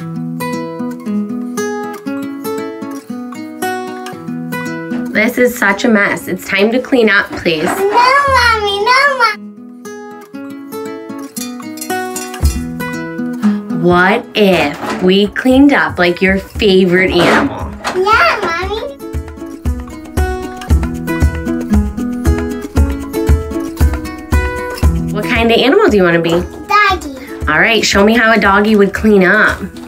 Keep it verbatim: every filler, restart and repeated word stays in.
This is such a mess. It's time to clean up, please. No, Mommy, no, Mommy. What if we cleaned up like your favorite animal? Yeah, Mommy. What kind of animal do you want to be? Doggy. All right, show me how a doggy would clean up.